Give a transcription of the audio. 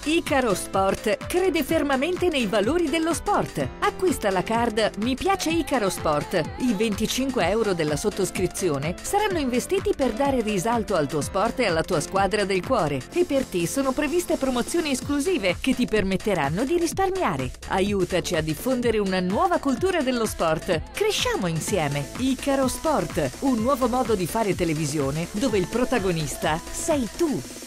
Icaro Sport crede fermamente nei valori dello sport. Acquista la card Mi piace Icaro Sport. I 25 euro della sottoscrizione saranno investiti per dare risalto al tuo sport e alla tua squadra del cuore. E per te sono previste promozioni esclusive che ti permetteranno di risparmiare. Aiutaci a diffondere una nuova cultura dello sport. Cresciamo insieme. Icaro Sport, un nuovo modo di fare televisione dove il protagonista sei tu.